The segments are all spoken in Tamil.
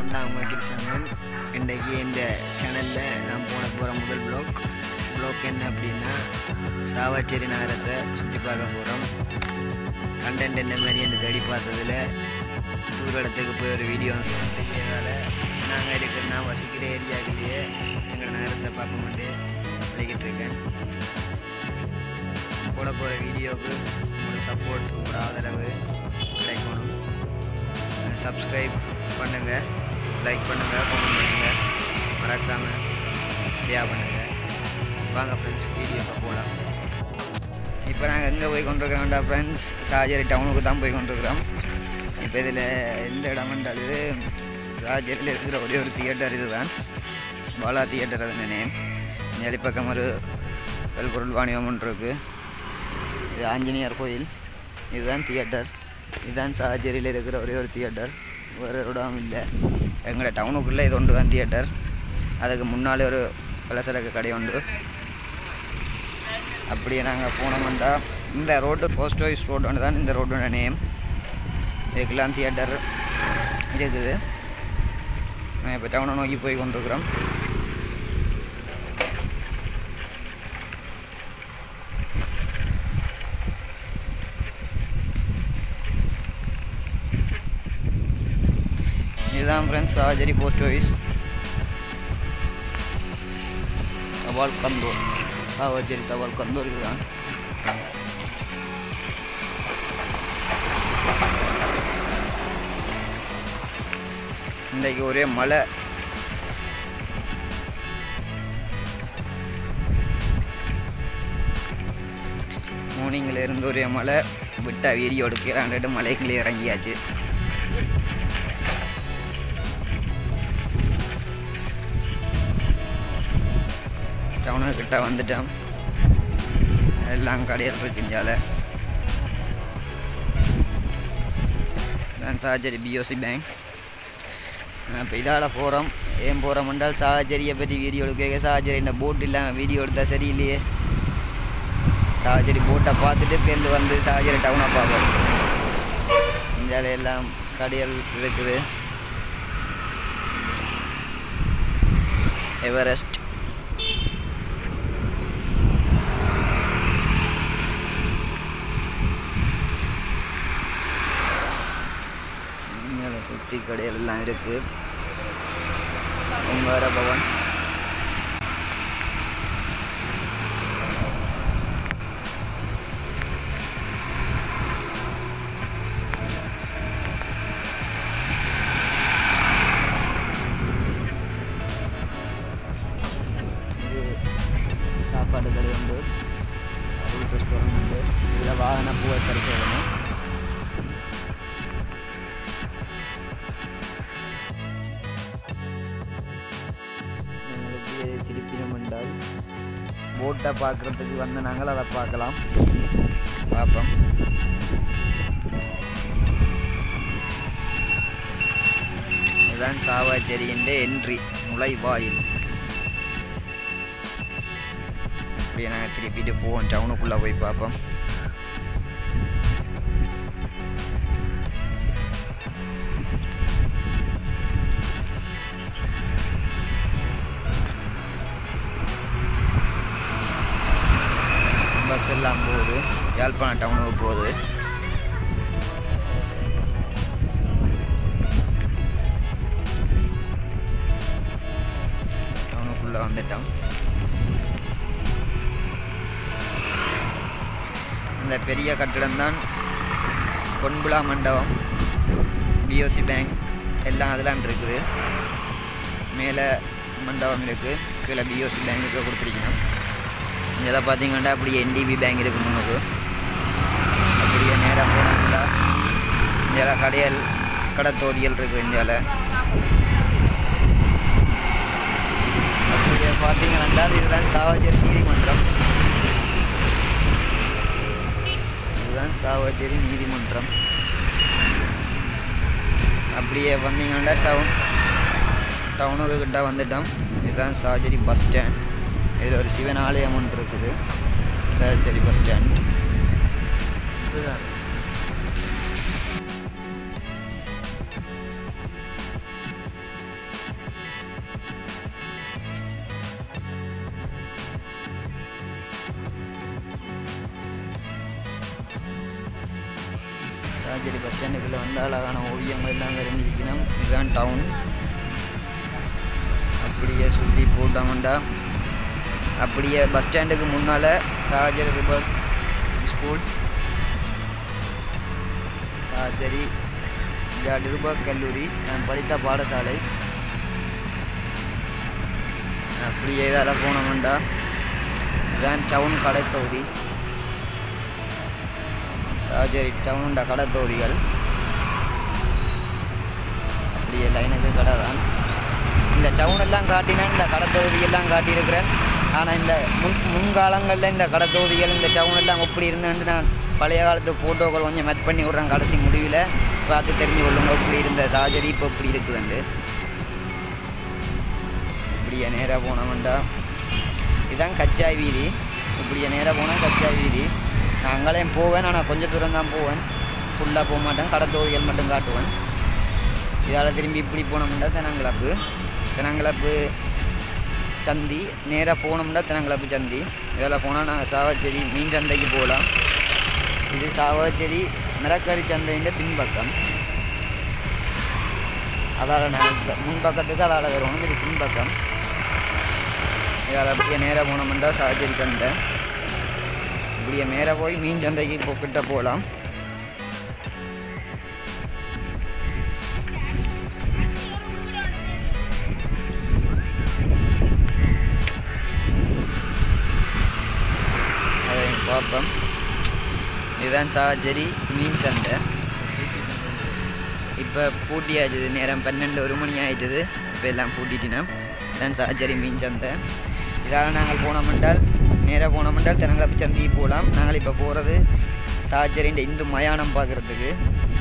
நான் தான் உங்கள் கிருஷ்ணன். இன்றைக்கி இந்த சேனலில் நான் போகிற முதல் ப்ளாக் என்ன அப்படின்னா சாவச்சேரி நகரத்தை சுற்றி பார்க்க போகிறோம். கண்டென்ட் என்ன மாதிரி என்று தேடி பார்த்ததில் டூர் இடத்துக்கு போய் ஒரு வீடியோ செய்யறதால நான் வசிக்கிற ஏரியாவிலேயே எங்கள் நகரத்தை பார்க்க மாட்டேன் விளைக்கிட்டு இருக்கேன். போட போகிற வீடியோவுக்கு உங்களோட சப்போர்ட், உங்களோட ஆதரவு கிடைக்கணும். சப்ஸ்கிரைப் பண்ணுங்கள், லைக் பண்ணுங்கள், கமெண்ட் பண்ணுங்கள், மறக்காமல் ஷேர் பண்ணுங்கள். வாங்க ஃப்ரெண்ட்ஸ், வீடியோவை போகலாம். இப்போ நாங்கள் எங்கே போய் கொண்டிருக்கிறோம்டா ஃப்ரெண்ட்ஸ், சாஜரி டவுனுக்கு தான் போய் கொண்டிருக்கிறோம். இப்போ இதில் எந்த இடம்ன்றால் இது சாஜரியில் இருக்கிற ஒரே ஒரு தியேட்டர் இதுதான், பாலா தியேட்டர். அது நேம். நெலி பக்கம் ஒரு வெல்பொருள் வாணிபம் ஒன்று இருக்குது. இது ஆஞ்சநேயர் கோயில். இதுதான் தியேட்டர். இதுதான் சாஜரியில் இருக்கிற ஒரே ஒரு தியேட்டர், வேறு இடம் இல்லை. எங்களோட டவுனுக்குள்ளே இது ஒன்று தான் தியேட்டர். அதுக்கு முன்னாலே ஒரு பலசரக்கு கடை உண்டு. அப்படியே நாங்கள் போனோம்னா இந்த ரோடு போஸ்ட் ஆஃபீஸ் ரோடு ஒன்று தான் இந்த ரோடோட நேம். இதுக்கெல்லாம் தியேட்டர் இருக்குது. நான் இப்போ டவுனை நோக்கி போய் கொண்டிருக்கிறோம். இதுதான் ஃப்ரெண்ட்ஸ் சாஜரி போஸ்ட் ஆஃபீஸ், தபால் கந்தூர். சாவச்சேரி தபால் கந்தூர் இதுதான். இன்றைக்கு ஒரே மழை. மார்னிங்கில் இருந்து ஒரே மழை. விட்டா வீடியோ எடுக்கிறான்ட்டு மலைக்குள்ளே இறங்கியாச்சு. டவுனுக்கிட்ட வந்துட்டோம். எல்லாம் கடையில் இருக்குஞ்சால நான் சாஜரி பிஓசி பேங்க். இப்போ இதால் போகிறோம். ஏன் போகிறோம் என்றால் சாஜரியை பற்றி வீடியோ எடுக்க. சாஜரி இந்த போட் இல்லாமல் வீடியோ எடுத்தால் சரியில்லையே. சாஜரி போட்டை பார்த்துட்டு பேருந்து வந்து சாஜரி டவுனை பார்ப்போம். இந்தியாவில் எல்லாம் கடைகள் இருக்குது. எவரெஸ்ட், சுற்றி கடைகள் எல்லாம் இருக்குது. உங்கார பவன், சாப்பாடு கடை உண்டு, ரெஸ்டாரண்ட் உண்டு. இதில் வாகன பூவை பரிசோதனை. திருப்பினம் என்றால் போட்டை பார்க்குறதுக்கு வந்து நாங்கள் அதை பார்க்கலாம். பார்ப்போம். இதுதான் சாவச்சேரியின் என்ட்ரி, நுழைவாயில். அப்படியே நாங்கள் திருப்பிட்டு போவோம், டவுனுக்குள்ளே போய் பார்ப்போம். பஸ் எல்லாம் போகுது, யாழ்ப்பாணம் டவுனுக்கு போகுது. டவுனுக்குள்ளே வந்துட்டோம். இந்த பெரிய கட்டிடம் தான் பொன்விழா மண்டபம், பிஓசி பேங்க் எல்லாம் அதெல்லாம் இருக்குது. மேலே மண்டபம் இருக்குது, கீழே பிஓசி பேங்க்கு கொடுத்துருக்கணும். இதெல்லாம் பார்த்தீங்கன்னா அப்படியே என்டிபி பேங்க் இருக்குது முன்னுக்கு. அப்படியே நேராக போனோம்னா இந்தியாவில் கடையல் கடத்தோதியல் இருக்குது. இந்தியாவில் அப்படியே பார்த்தீங்கன்னா இதுதான் சாவச்சேரி நீதிமன்றம். இதுதான் சாவச்சேரி நீதிமன்றம். அப்படியே வந்தீங்கன்னா டவுனுக்கு கிட்ட வந்துட்டோம். இதுதான் சாவச்சேரி பஸ் ஸ்டாண்ட். இதில் ஒரு சிவன் ஆலயம் ஒன்று இருக்குது. சாவச்சேரி பஸ் ஸ்டாண்ட் இதுதான். சாவச்சேரி பஸ் ஸ்டாண்டுக்குள்ளே வந்து அழகான ஓவியங்கள் எல்லாம் வரைஞ்சிருக்கணும். இதுதான் டவுன். அப்படியே சுற்றி போட்டோம்டா அப்படியே பஸ் ஸ்டாண்டுக்கு முன்னால் Chavakachcheri Drieberg school, Chavakachcheri Drieberg கல்லூரி, நான் படித்த பாடசாலை. அப்படியே இதால் போனோம்டா இதுதான் டவுன் கடை தொகுதி. சாவச்சேரி டவுனுண்டா கடை தொகுதிகள். அப்படியே லைனுக்கு கடை தான். இந்த டவுன் எல்லாம் காட்டினேன், இந்த கடை தொகுதியெல்லாம் காட்டியிருக்கிறேன். ஆனால் இந்த முன்காலங்களில் இந்த கடை தொகுதிகள் இந்த டவுன் எல்லாம் எப்படி இருந்தேன்னு நான் பழைய காலத்து ஃபோட்டோக்கள் கொஞ்சம் மெட் பண்ணி விட்றேன். கடைசி முடிவில் பார்த்து தெரிஞ்சு கொள்ளுங்க இப்படி இருந்த சாவச்சேரி இப்போ இப்படி இருக்குதுண்டு. இப்படியே நேராக போனோம்டா இதுதான் கச்சாய் வீதி. இப்படியே நேராக போனால் கச்சாய் வீதி. நான் அங்கேயும் போவேன், ஆனால் கொஞ்சம் தூரம் தான் போவேன், ஃபுல்லாக போக மாட்டேன். கடை தொகுதிகள் மட்டும் காட்டுவேன். இதால் திரும்பி இப்படி போனோம்னா தெனங்கிழப்பு சந்தி. நேராக போனோம்னா தெனங்கிழப்பு சந்தி. இதில் போனால் நாங்கள் சாவச்சேரி மீன் சந்தைக்கு போகலாம். இது சாவச்சேரி மிரக்கறி சந்தையின் பின்பக்கம். அதால் நாங்கள் முன்பக்கத்துக்கு அதால் வருவோம். இது பின்பக்கம். இதால் அப்படியே நேராக போனோம்னா சாவச்சேரி சந்தை. இப்படியே நேராக போய் மீன் சந்தைக்கு கிட்ட போகலாம். அதை பார்ப்போம். இதுதான் சாவச்சேரி மீன் சந்தை. இப்போ பூட்டியாச்சுது, நேரம் 12 1 மணி ஆயிடுது. இப்போ எல்லாம் பூட்டிட்டினா இதுதான் சாவச்சேரி மீன் சந்தை. இதால் நாங்கள் போனோம்னால் நேராக போனோம்னால் தெனங்கிழப்பு சந்தைக்கு போகலாம். நாங்கள் இப்போ போகிறது சாவச்சேரியின் இந்து மயானம் பார்க்குறதுக்கு.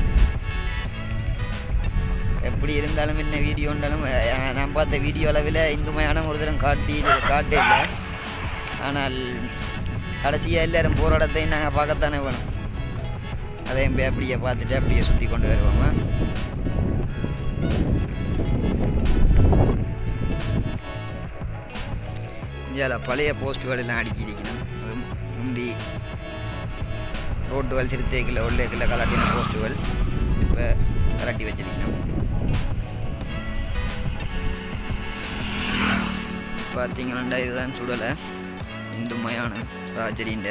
எப்படி இருந்தாலும் என்ன வீடியோ இருந்தாலும் நான் பார்த்த வீடியோ அளவில் இந்து மயானம் ஒரு தரம் காட்டே இல்லை. ஆனால் கடைசியாக எல்லோரும் போகிற இடத்தையும் நாங்கள் பார்க்கத்தானே வேணும். அதையும் போய் அப்படியே பார்த்துட்டு அப்படியே சுற்றி கொண்டு வருவாங்க. இந்தியாவில் பழைய போஸ்ட்டுகள் எல்லாம் அடுக்கியிருக்கணும். அது முந்தி ரோட்டுகள் திருத்தேக்கில் உள்ளேக்கில் கலாட்டின போஸ்ட்டுகள் இப்போ கலாட்டி வச்சிருக்கணும். பார்த்தீங்கன்னா இதுதான் சுடலை இந்து மயானம் சாவச்சேரியின்.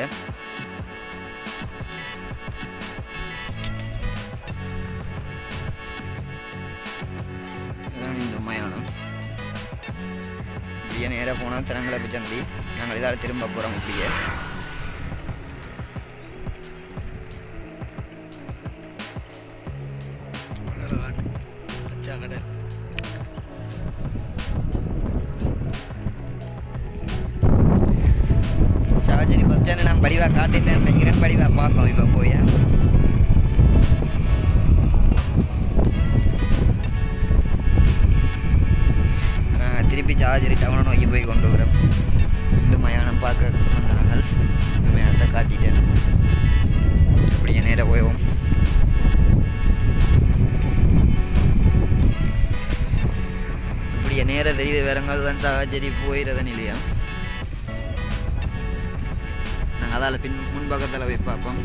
இதுதான் இந்து மயானம். இப்படியே நேராக போனால் தெனங்கிழப்பு சந்தி. நாங்கள் இதால் திரும்ப போகிறோம். இப்படியே சாவச்சேரி பஸ் ஸ்டாண்டு நான் படிவாக காட்டில்லைன்னு நினைக்கிறேன். படிவாக பார்ப்போம் இப்போ போய். திருப்பி சாவச்சேரி டவுனை நோக்கி போய் கொண்டு இருக்கிறோம். இந்த மயானம் பார்க்க வந்த நாங்கள் மயானத்தை காட்டிட்டேன். அப்படியே நேராக போவோம். இப்படியே நேராக தெரியுது வேறங்காவது தான் சாவச்சேரி போயிடுறதுன்னு இல்லையா. நாங்கள் அதால் முன்பக்கத்தில் போய் பார்ப்போம்.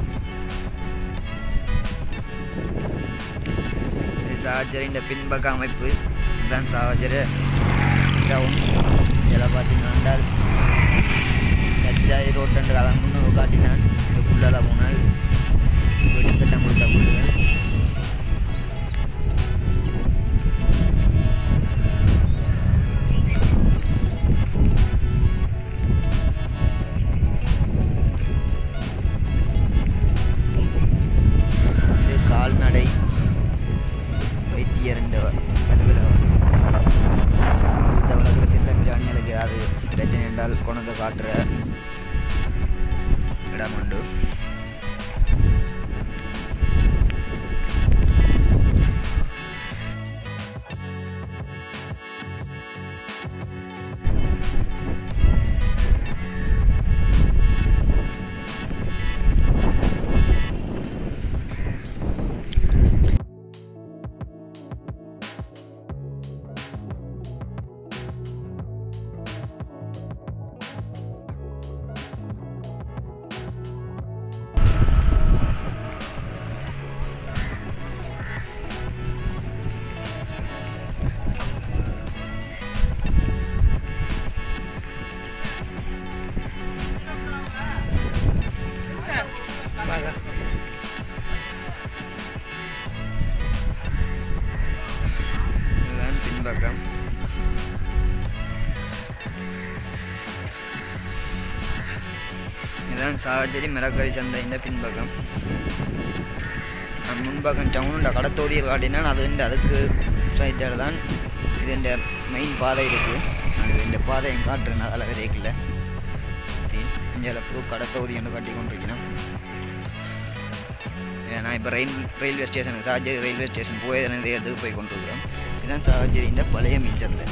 இது சாவச்சேரியின் பின்பக்க அமைப்பு. இதுதான் சாவச்சேரி டவுன். இதெல்லாம் பார்த்தீங்கன்னா கச்சாய் ரோட்டுன்ற அதன் முன்னே காட்டினான். இதுக்குள்ளால போனால் வீட்டு திட்டம் கொடுத்த வீடுகள். இது கால்நடை வைத்தியர் அலுவலகம். வளர்க்குற சில பிராணிகளுக்கு ஏதாவது பிரச்சனை என்றால் கொண்டு காட்டுற இடம் உண்டு. இதுதான் பின்பக்கம். இதுதான் சாவச்சேரி மிளகாய் சந்தையின் பின்பக்கம். முன்பக்கம் டவுனுண்ட கடத்தோதியை காட்டினா அதுக்கு சைட்டால் தான் இது மெயின் பாதை இருக்குது. இந்த பாதையை காட்டுறேன் அதில் விதைக்கல இங்கே புது கடத்தோதி ஒன்று காட்டி கொண்டிருக்கணும். நான் இப்போ ரயில்வே ஸ்டேஷனுக்கு சாவச்சேரி ரயில்வே ஸ்டேஷன் போய் இடத்துக்கு போய் கொண்டிருக்கிறோம். இதுதான் சாவச்சேரியின் பழைய மீன் சந்தை.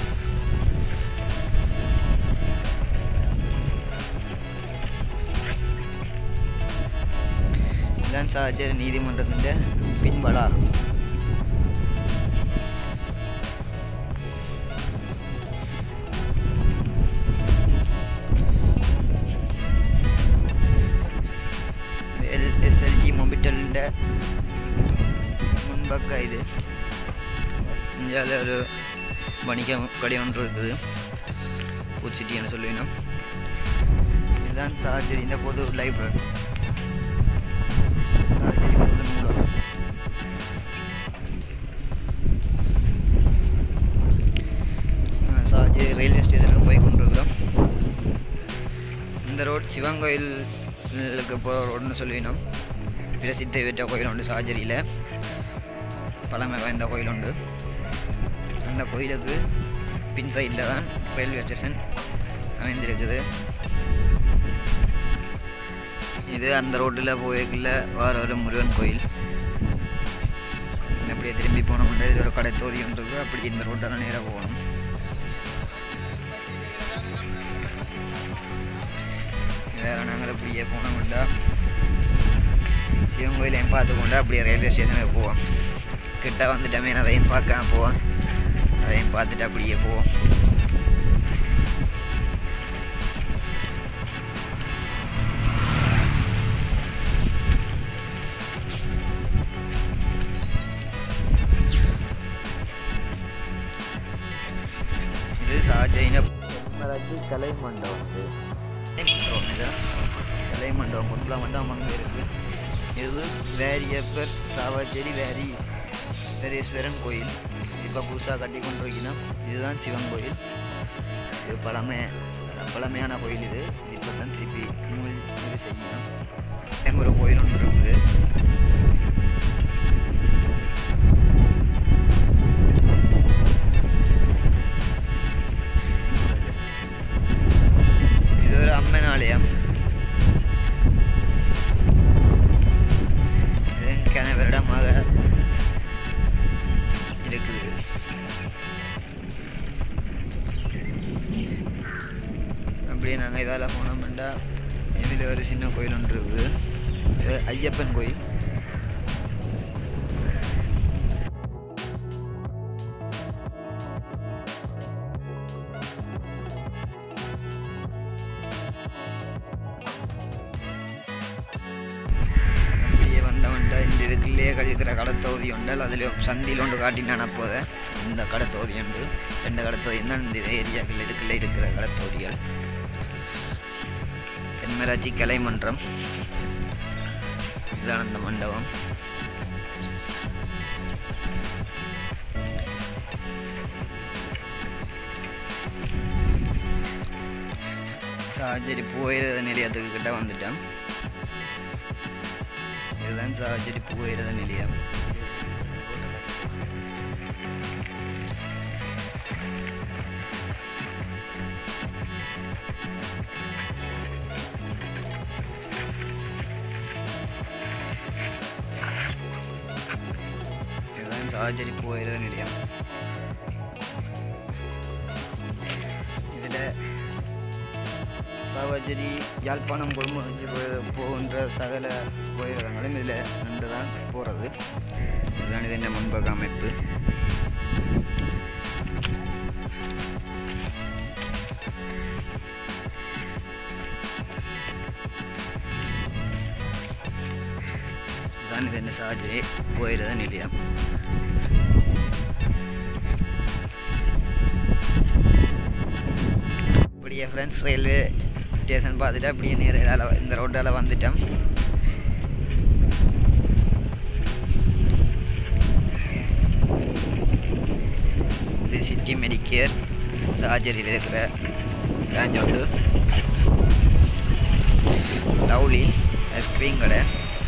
இதுதான் சாவச்சேரி நீதிமன்றத்தின் பின்வளாகம். SLG மொபிட்டலிൻ്റെ முன்பக்கம் இது. இந்தியாவில் ஒரு வணிக கடை ஒன்று இருக்குது, ஃபுட் சிட்டின்னு சொல்லினோம். இதுதான் சாவச்சேரியின் பொது லைப்ரரி. சாவச்சேரி பொது நூலகம். சாவச்சேரி ரயில்வே ஸ்டேஷனுக்கு போய் கொண்டிருக்கிறோம். இந்த ரோட் சிவன் கோயிலுக்கு போகிற ரோடுன்னு சொல்லினோம். பிரசித்தி பெற்ற கோயில் உண்டு சாவச்சேரியில், பழமை வாய்ந்த கோயில் உண்டு. அந்த கோயிலுக்கு பின் சைடில் தான் ரயில்வே ஸ்டேஷன் அமைந்திருக்குது. இது அந்த ரோட்டில் போய்க்குள்ள வேறு ஒரு முருகன் கோயில். அப்படியே திரும்பி போனோம்னா இது ஒரு கடை தொகுதி ஒன்று இருக்குது. அப்படி இந்த ரோட்டால் நேராக போகணும். வேறு நாங்கள் அப்படியே போனோம்னா சிவன் கோயிலையும் பார்த்துக்கொண்டு அப்படியே ரயில்வே ஸ்டேஷனுக்கு போவோம். கிட்ட வந்துட்டோமே அதையும் பார்க்க போவோம். அதையும் பார்த்துட்டு அப்படியே போவோம். இது சாவச்சேரியில் கலை மண்டபம். கலை மண்டபம் பொன்புலா மண்டபம் அங்கே இருக்குது. இது வேரியப்பர் சாவச்சேரி வேரீஸ்வரன் கோயில். இப்போ புதுசாக கட்டி கொண்டு வைக்கணும். இதுதான் சிவன் கோயில். இது பழமையான கோயில். இது இப்போ தான் திருப்பி இது செய்யணும். ஒரு கோயில் ஒன்று இருக்குது. இது ஒரு அம்மன் ஆலயம். வருடமாக இருக்குது. அப்படியே நாங்கள் இதால் போனோம்னா இதில் ஒரு சின்ன கோயில் ஒன்று இருக்குது. இது ஐயப்பன் கோயில். இந்த இதுக்குள்ளேயே கழிக்கிற கடத்தொகுதி உண்டால் அதில் சந்தியில் ஒன்று காட்டினான். அப்போது இந்த கடத்தொகுதி உண்டு. 2 கடத்தொகுதி தான் இந்த ஏரியாக்கள் இதுக்குள்ளே இருக்கிற கடத்தொகுதிகள். தென்மராட்சி கலை மன்றம். இதுதான் அந்த மண்டபம். சாவச்சேரி போயிடுற நிலையத்துக்கு கிட்ட வந்துட்டேன். இதுதான் சாவச்சேரி போயிடுற நிலையம். இதுதான் சாவச்சேரி போயிடுற நிலையம். இதில் சாவச்சேரி யாழ்ப்பாணம் கொழும்பு போகின்ற சகல போயிடங்களும் இதில் நின்று தான் போகிறது. இதுதான் இது என்ன முன்பக்க அமைப்பு. இதுதான் இது என்ன சாவச்சேரி போயிடுற நிலையம். அப்படியே ஃப்ரெண்ட்ஸ் ரயில்வே ஸ்டேஷன் பார்த்துட்டு அப்படியே நேராக இந்த ரோட்டால் வந்துட்டோம். கேர் சர்ஜரியில் இருக்கிற பிரான்ச் உண்டு. லவ்லி ஐஸ்கிரீம் கடை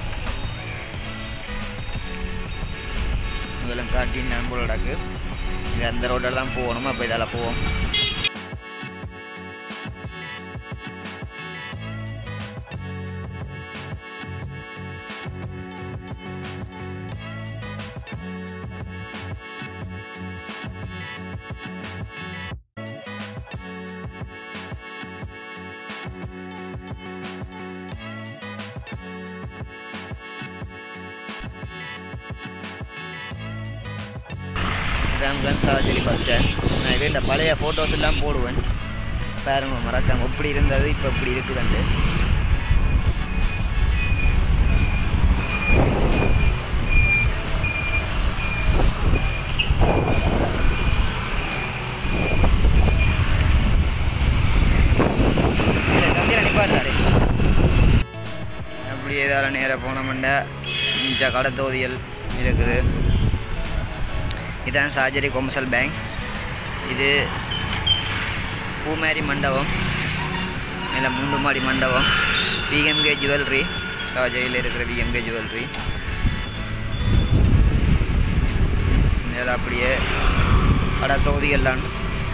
இதெல்லாம் காட்டி நண்பர்களோடக்கு. இது அந்த ரோட்டில் தான் போகணும். அப்போ இதால் போவோம். சர்ஜரி பஸ் ஸ்டாண்ட். நான் இதே இந்த பழைய ஃபோட்டோஸ் எல்லாம் போடுவேன் பாருங்க, மறக்காம எப்படி இருந்தது இப்போ இப்படி இருக்குதுண்டு. அப்படி ஏதாவது நேராக போனோம்னா இஞ்ச கடை தொகுதிகள் இருக்குது. இதான் சர்ஜரி கொமர்ஷியல் பேங்க். இது பூமாரி மண்டபம், மேலே 3 மாடி மண்டபம். பிஎம்கே ஜுவல்லரி, சர்ஜரியில் இருக்கிற பிஎம்கே ஜுவல்லரி. இதில் அப்படியே கடை தொகுதிகள்லாம்.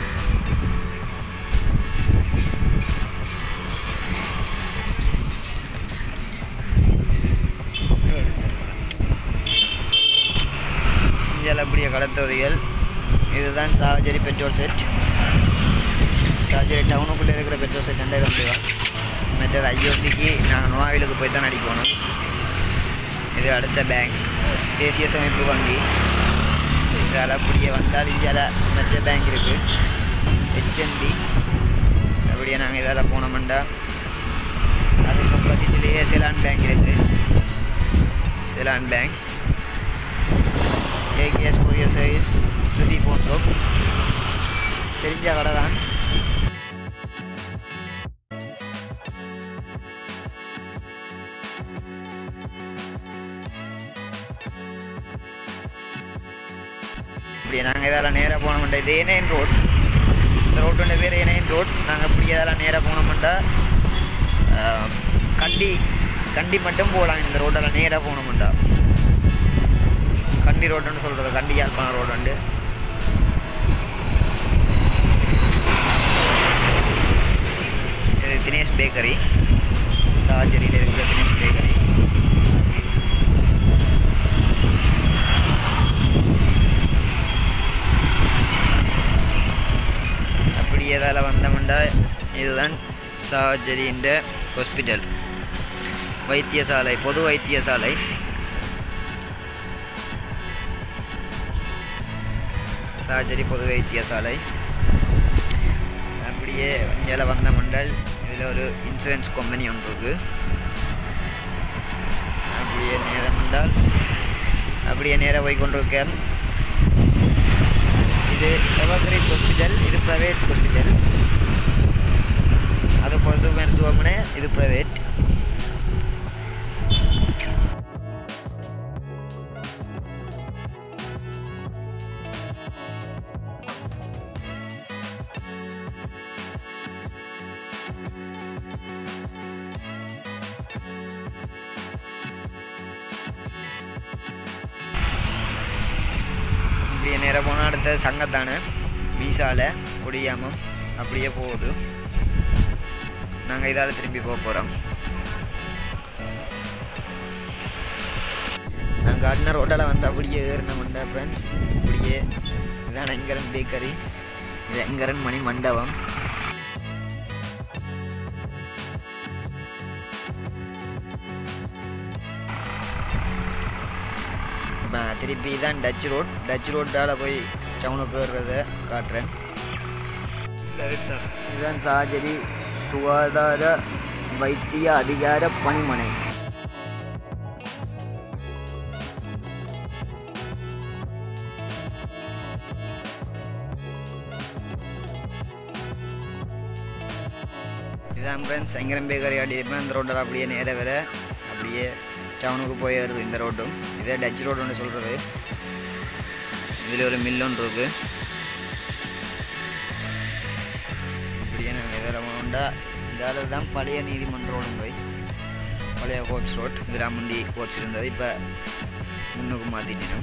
அப்படியே கடத்தொகுதிகள். இதுதான் சர்ஜரி பெட்ரோல் செட். சர்ஜரி டவுனுக்குள்ளே இருக்கிற பெட்ரோல் செட் 2000 ரூபா. மற்றது ஐஓசிக்கு நாங்கள் நோயாவிலுக்கு போய் தான் அடிக்கணும். இது அடுத்த பேங்க் தேசிய சேமிப்பு வங்கி. இதில் அப்படியே வந்தால் இந்தியாவில் மற்ற பேங்க் இருக்குது ஹெச்என்பி. அப்படியே நாங்கள் இதால் போனோம்னா அதுக்கு ஆப்போசிட்லேயே செலான் பேங்க் இருக்குது. Seylan bank, AKS Courier Service, Trissy Phone Shop. தெரிஞ்ச கடை தான். இப்படி நாங்கள் இதெல்லாம் நேராக போனோம்டா. இது ஏனைன் ரோட். இந்த ரோட்டோட பேர் ஏனைன் ரோட். நாங்கள் இப்படி இதெல்லாம் நேராக போனோம்டா கண்டி மட்டும் போகலாம். இந்த ரோட்டெல்லாம் நேராக போனோம்டா. கண்டி ரோடுன்னு சொல்கிறது, கண்டி யாழ்ப்பாணம் ரோடு உண்டு. இது தினேஷ் பேக்கரி, சர்ஜரியில் இருக்கிற தினேஷ் பேக்கரி. அப்படி ஏதால வந்தோம்னா இதுதான் சர்ஜரின்ற ஹாஸ்பிட்டல், வைத்தியசாலை, பொது வைத்தியசாலை. சர்ஜரி பொது வைத்தியசாலை. அப்படியே இங்கே வந்த மண்டல். இதில் ஒரு இன்சூரன்ஸ் கம்பெனி ஒன்று இருக்குது. அப்படியே நேரம் மண்டால் அப்படியே நேராக போய் கொண்டிருக்கேன். இது எவர்கிரீன் ஹாஸ்பிட்டல். இது ப்ரைவேட் ஹாஸ்பிட்டல். அது பொது மருத்துவமனை, இது ப்ரைவேட். அப்படியே நேராக போனால் அடுத்த சங்கத்தானே மீசால கொடியாமம் அப்படியே போகுது. நாங்கள் இதால் திரும்பி போக போகிறோம். நாங்கள் காட்டின ரோட்டில் வந்து அப்படியே ஏறினோம்டா ஃப்ரெண்ட்ஸ். அப்படியே இதான் எங்கரன் பேக்கரி, இது எங்கரன் மணி மண்டபம். திருப்பி தான் டச் ரோட். டச் ரோட்டால் போய் டவுனுக்கு வர்றத காட்டுறேன். இதுதான் சர்ஜரி சுகாதார வைத்திய அதிகார பணிமனை. இதான் ஃப்ரெண்ட்ஸ் செங்கரம் பேக்கரி ஆடிருப்பேன். அந்த ரோட்டில் அப்படியே நேர வர அப்படியே டவுனுக்கு போய் வருது இந்த ரோட்டும். இதே டச் ரோடு ஒன்று சொல்கிறது. இதில் ஒரு மில் ஒன்று இருக்குது. இதில் உண்டா இதில் தான் பழைய நீதிமன்றம் போய் பழைய கோட்ஸ் ரோட் இதில் முந்தி கோட்ஸ் இருந்தது. இப்போ முன்னுக்கு மாற்றிட்டோம்.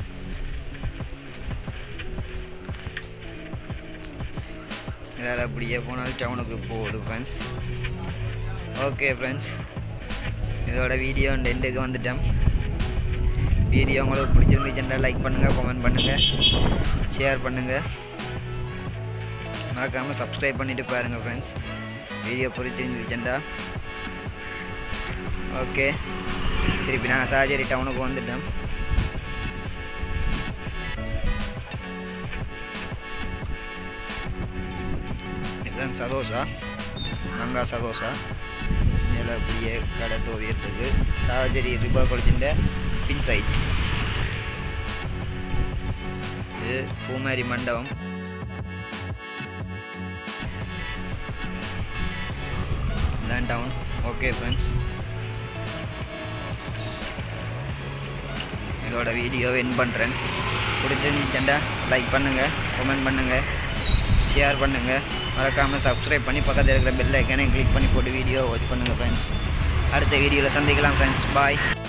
இதில் அப்படியே போனால் டவுனுக்கு போகுது ஃப்ரெண்ட்ஸ். ஓகே ஃப்ரெண்ட்ஸ், இதோட வீடியோ எண்டுக்கு வந்துட்டேன். வீடியோ உங்களுக்கு பிடிச்சிருந்துச்சுன்னா லைக் பண்ணுங்கள், கமெண்ட் பண்ணுங்கள், ஷேர் பண்ணுங்கள், மறக்காமல் சப்ஸ்கிரைப் பண்ணிவிட்டு பாருங்கள் ஃப்ரெண்ட்ஸ். வீடியோ பிடிச்சிருந்துச்சுன்னா ஓகே. திருப்பி நான் சாஜரி டவுனுக்கு வந்துட்டேன். இதுதான் சதோஷா, கங்கா சதோஷா. இதில் அப்படியே கடை தோதியிருக்கு. சாஜரி ரிபா காலேஜிൻ്റെ பின் சைட். இது பூமாரி மண்டபம். இதுதான் டவுன். ஓகே ஃப்ரெண்ட்ஸ், இதோட வீடியோவை என் பண்ணுறேன். பிடிச்சிருந்துச்சுன்னா லைக் பண்ணுங்கள், கமெண்ட் பண்ணுங்கள், ஷேர் பண்ணுங்கள், மறக்காமல் சப்ஸ்கிரைப் பண்ணி பக்கத்தில் இருக்கிற பெல் ஐக்கானை கிளிக் பண்ணி போட்டு வீடியோ வாட்ச் பண்ணுங்கள் ஃப்ரெண்ட்ஸ். அடுத்த வீடியோவில் சந்திக்கலாம் ஃப்ரெண்ட்ஸ். பாய்.